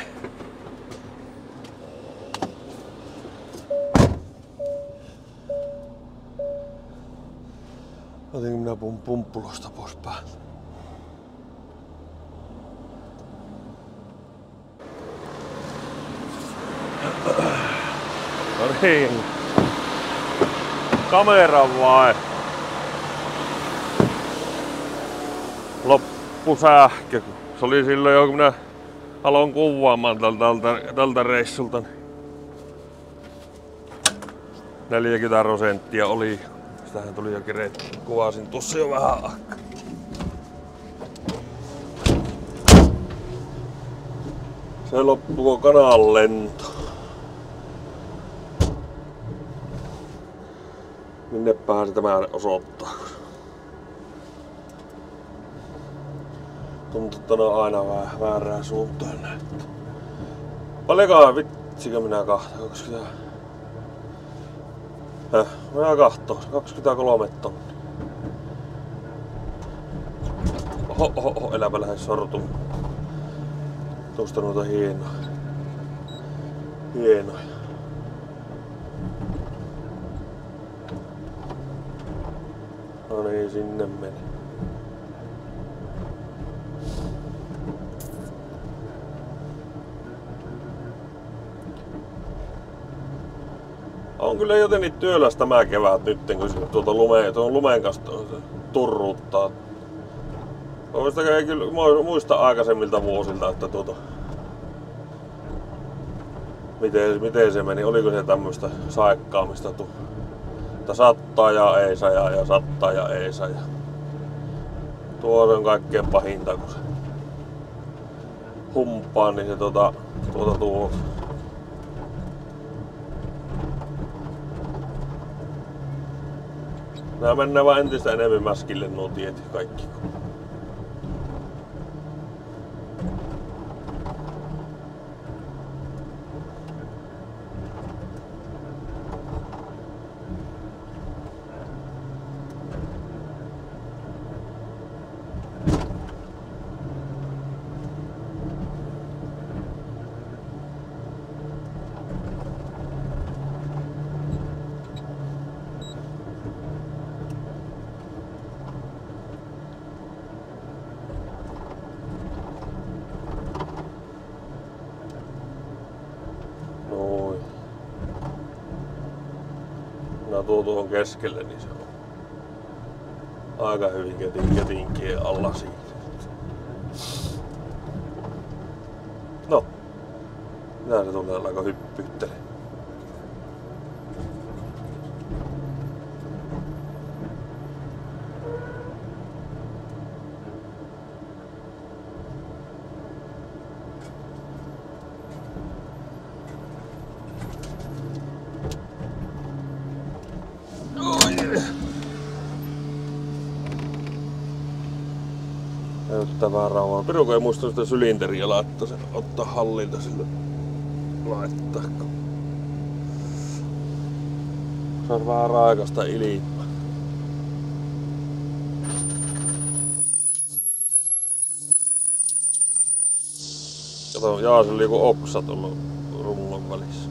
Otinko minä pumppulosta pois päältä? No niin. Kameran vai? Loppu sähkö. Se oli silloin jo kun minä aloin kuvaamaan tältä reissulta. 40% oli. Sitähän tuli jo keretty. Kuvasin tuossa jo vähän aikaa. Se loppuu kanan lento. Minnepähän se tämä osoittaa? Tuntuu, että on aina vähän väärään suuntaan näyttää. Paljonkaan vitsikö minä kahta? 20... Minä kahtoo. 23 tonnia. Oho, eläpä lähes sortumaan. Tuosta noita hienoja. No niin, sinne meni. On kyllä jotenkin työlästä tämä kevät nyt, kun tuon lumen kanssa turruttaa. Oikeastaan kyllä muista aikaisemmilta vuosilta, että miten se meni. Oliko se tämmöistä saikkaamista, että sattaa ja ei saja ja sattaa ja ei saja. Tuo on kaikkein pahinta, kun se humppaa, niin se tuo. Nää mennään vaan entistä enemmän mäskille nuo tiet kaikki. Tuohon keskelle, niin se on aika hyvin ketinkien alla siinä. No, mitä se tulee aika hyppyttelee. Näyttää vähän rauhaa. Piruko ei muista sitä sylinteriä ottaa hallilta sille laittaa. Saas vähän raikasta ilmaa. Kato, jaa, se oli joku oksa tuolla rullon välissä.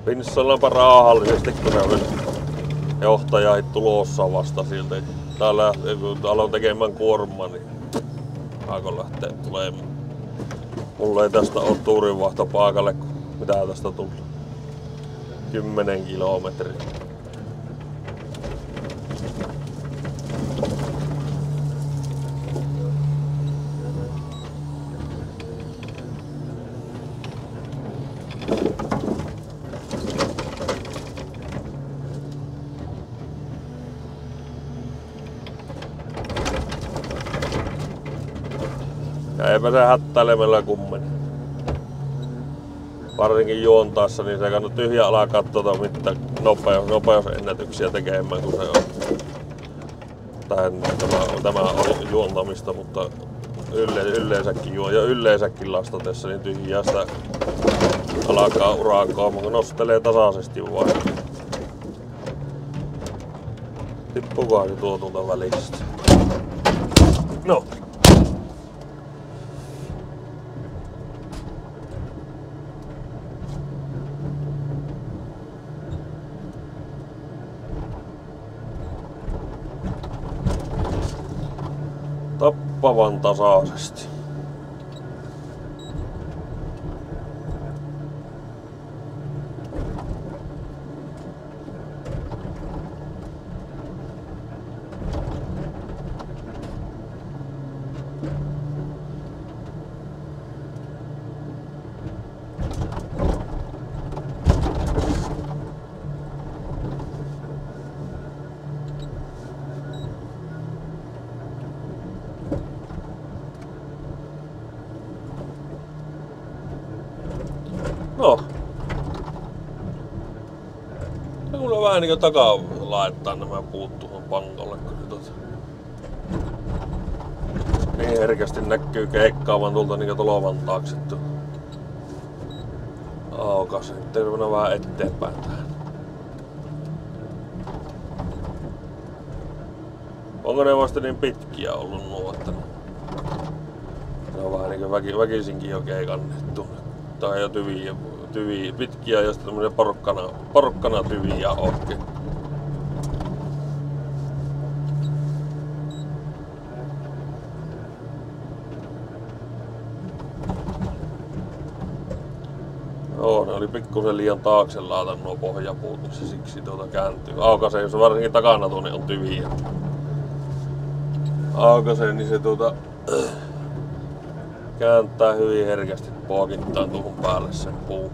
Pinssallaanpa raahallisesti, kun se on johtaja tulossa vasta siltä. Täällä kun aloin tekemään kuormaa, niin aika lähtee tulemaan. Mulla ei tästä oo tuurinvaihto paikalle, kun mitä tästä tuli. 10 kilometriä. Ja eipä se hättäilemällä kummeni. Varsinkin juontaessa, niin se kannattaa tyhjä alaa katsoa mitä nopeusennätyksiä tekemään, kun se on. Tämä on juontamista, mutta yleensäkin lastatessa niin tyhjää sitä alkaa urakoa, mutta nostelee tasaisesti vaan. Tippuukohan se tuolta välistä? No. Tappavan tasaisesti. No. Ja mulla on vähän niinku takaa laittaa nämä puut tuohon pankolle, kun se niin herkästi näkyy keikkaavan tuolta niinku tolovan taakse. Aukas, nyt täytyy mennä vähän eteenpäin tähän. Onko ne vasta niin pitkiä ollut nuo, että ne on vähän niinku väkisinkin jo keikannettu. Tai jo tyviä pitkiä ja sitten tämmönen porkkana tyviä oikein. Joo, ne oli pikkusen liian taakse laatan nuo pohjapuut, niin se siksi kääntyy. Aukaisee, jos varsinkin takana tuonne on tyviä. Aukaisee, niin se kääntää hyvin herkästi pookittain tuohon päälle sen puun.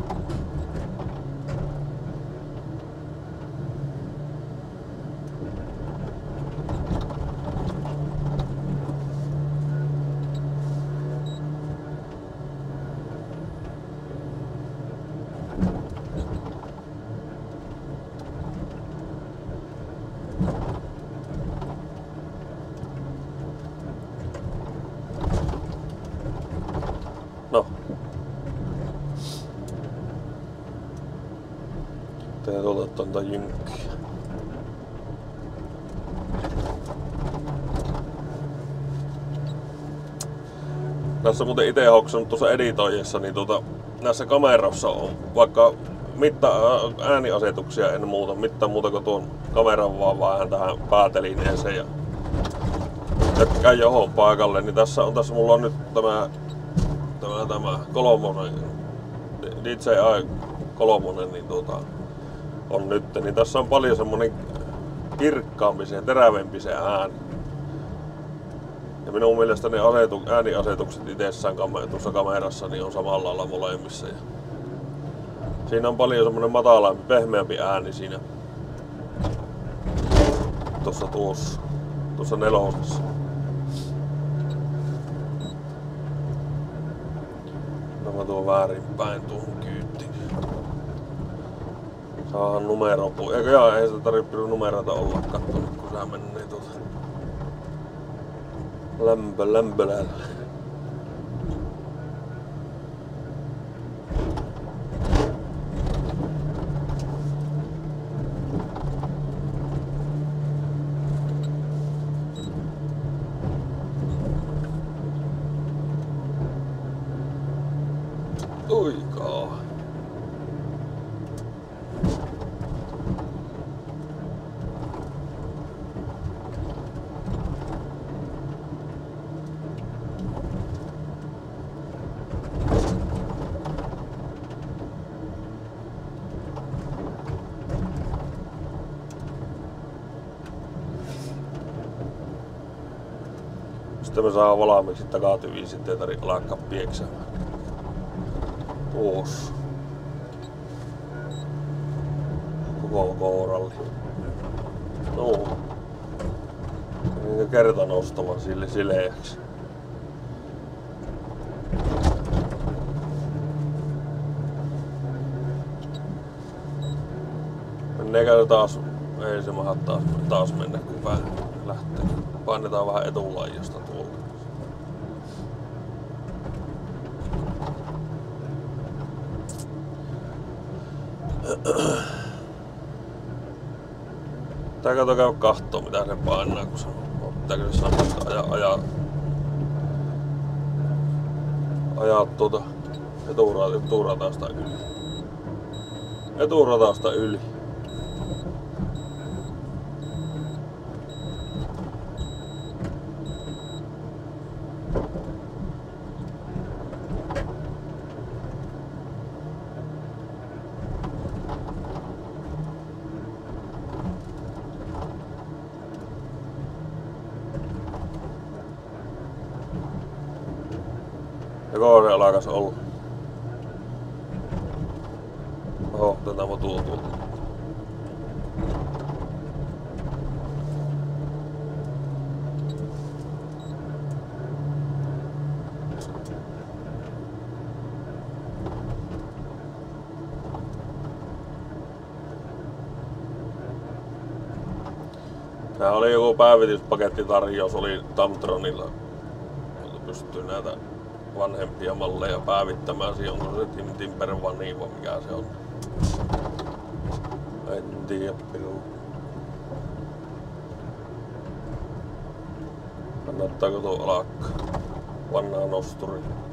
No. Tee tuolta jynkkiä. Tässä muuten ite hoksannut tuossa editoijassa, niin näissä kamerassa on vaikka ääniasetuksia en muuta, mitään muuta kuin tuon kameran vaan vähän tähän päätelineeseen ja tökkään johon paikalle, niin tässä mulla on nyt tämä kolmonen, DJI kolmonen, niin on nyt, niin tässä on paljon semmonen kirkkaampi ja terävempi se ääni. Ja minun mielestä ne ääniasetukset itsessään tuossa kamerassa niin on samalla lailla molemmissa. Ja siinä on paljon semmonen matalampi, pehmeämpi ääni siinä. Tuossa nelosessa. No mä tuon väärinpäin tuohon kyytiin. Saahan numero pois. Ei sitä tarvitse numeroita olla kattonut, kun sä menee lämpölällä. Uikaa. Sitten me saadaan valmiiksi takatyviin, sitten ei tarvitse alkaa pieksämään. Tuossa. Koko kouralli. No. Enkä kerta nostamaan sille sileäksi. Menneekö taas? Ei se maha taas mennä kun pää lähtee. Painetaan vähän etulaijosta tuolla. Tää kato käy kahtoo mitä se painaa kun se on. Pitääkö se samasta ajaa tuota eturatasta yli. Eturatasta yli. Ja koore alkas olla. Oho, tätä motua tuolta. Tää oli joku päivityspaketti-tarjous, oli Tamtronilla. Pystyy näitä vanhempia malleja päivittämään. Siinä onko se Timber One vai mikä se on. En tiedä piluu. Kannattaako tuo alakka? Vanhaa nosturi.